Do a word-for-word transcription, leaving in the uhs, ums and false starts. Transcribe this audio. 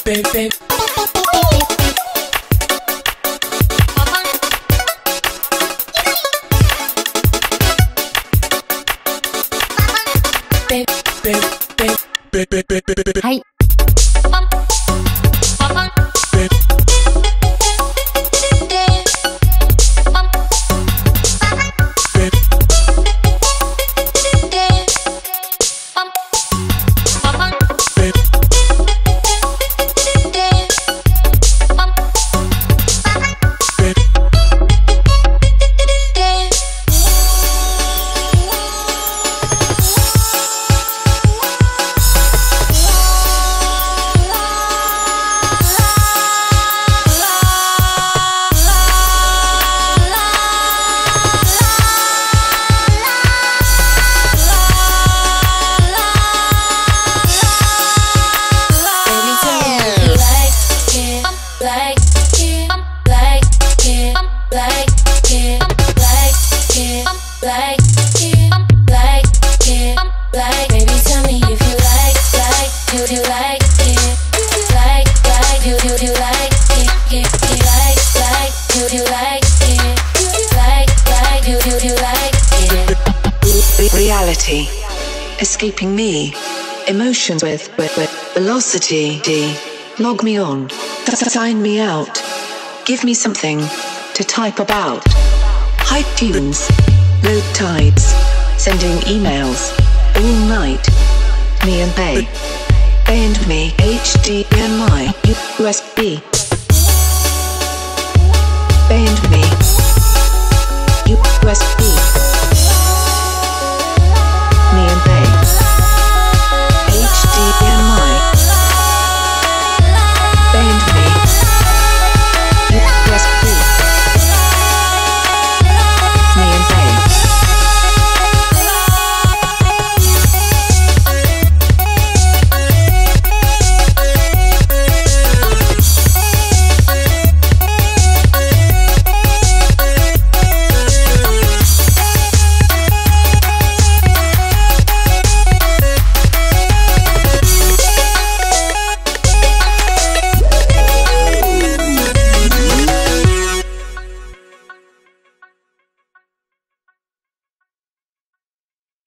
baby, baby. はい。 Reality escaping me, emotions with, with, with velocity. D. Log me on, sign me out, give me something to type about. Hype tunes, low tides, sending emails all night. Me and Bay, Bay and me, H D M I, U S B.